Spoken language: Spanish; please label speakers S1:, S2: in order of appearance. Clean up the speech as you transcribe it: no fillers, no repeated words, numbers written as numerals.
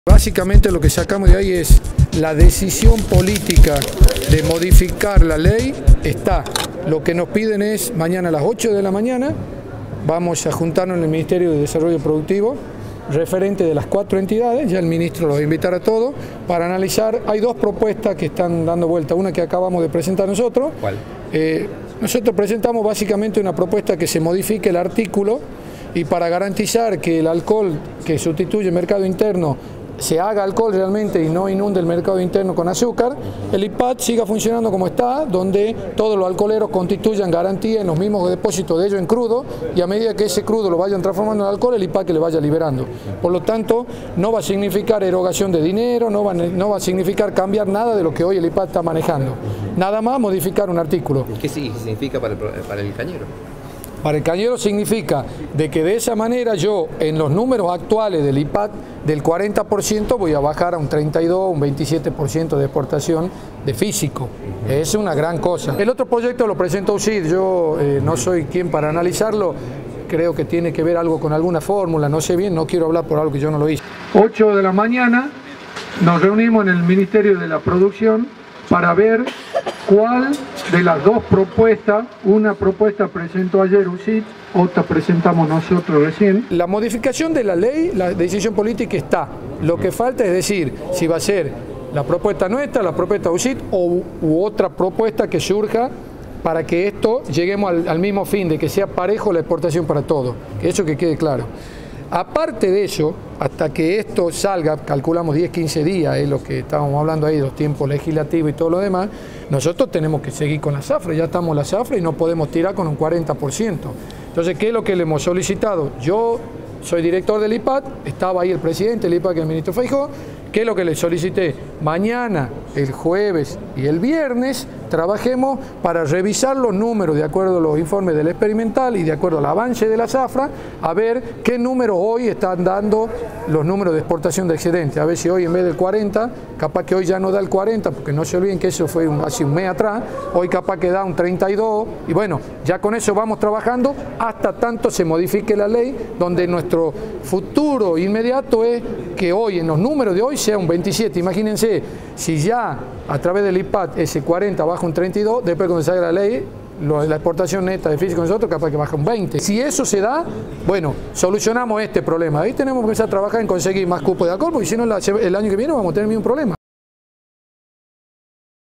S1: Básicamente lo que sacamos de ahí es la decisión política de modificar la ley está. Lo que nos piden es mañana a las 8 de la mañana vamos a juntarnos en el Ministerio de Desarrollo Productivo referente de las 4 entidades, ya el ministro los va a invitar a todos para analizar. Hay dos propuestas que están dando vuelta, una que acabamos de presentar nosotros.
S2: ¿Cuál?
S1: Nosotros presentamos básicamente una propuesta que se modifique el artículo y para garantizar que el alcohol que sustituye el mercado interno se haga alcohol realmente y no inunde el mercado interno con azúcar, el IPAT siga funcionando como está, donde todos los alcoholeros constituyan garantía en los mismos depósitos de ellos en crudo y a medida que ese crudo lo vayan transformando en alcohol, el IPAT que le vaya liberando. Por lo tanto, no va a significar erogación de dinero, no va a significar cambiar nada de lo que hoy el IPAT está manejando. Nada más modificar un artículo.
S2: ¿Qué significa para el cañero?
S1: Para el cañero significa de que de esa manera yo en los números actuales del IPAT del 40% voy a bajar a un 32, un 27% de exportación de físico. Es una gran cosa. El otro proyecto lo presentó UCID, yo no soy quien para analizarlo, creo que tiene que ver algo con alguna fórmula, no sé bien, no quiero hablar por algo que yo no lo hice. 8 de la mañana nos reunimos en el Ministerio de la Producción para ver cuál de las dos propuestas, una propuesta presentó ayer UCID, otra presentamos nosotros recién. La modificación de la ley, la decisión política está. Lo que falta es decir si va a ser la propuesta nuestra, la propuesta UCID u otra propuesta que surja para que esto lleguemos al mismo fin, de que sea parejo la exportación para todos. Eso que quede claro. Aparte de eso, hasta que esto salga, calculamos 10-15 días, es lo que estábamos hablando ahí, los tiempos legislativos y todo lo demás, nosotros tenemos que seguir con la zafra, ya estamos en la zafra y no podemos tirar con un 40%. Entonces, ¿qué es lo que le hemos solicitado? Yo soy director del IPAT, estaba ahí el presidente del IPAT, que es el ministro Feijó. ¿Qué es lo que le solicité? Mañana, el jueves y el viernes trabajemos para revisar los números de acuerdo a los informes del experimental y de acuerdo al avance de la zafra, a ver qué números hoy están dando los números de exportación de excedente. A ver si hoy en vez del 40, capaz que hoy ya no da el 40, porque no se olviden que eso fue hace un mes atrás, hoy capaz que da un 32, y bueno, ya con eso vamos trabajando hasta tanto se modifique la ley, donde nuestro futuro inmediato es que hoy, en los números de hoy, sea un 27. Imagínense, si ya a través del IPAT ese 40 baja un 32, después cuando salga la ley, la exportación neta de físico nosotros capaz que baja un 20. Si eso se da, bueno, solucionamos este problema. Ahí tenemos que empezar a trabajar en conseguir más cupos de alcohol, porque si no el año que viene vamos a tener el mismo problema.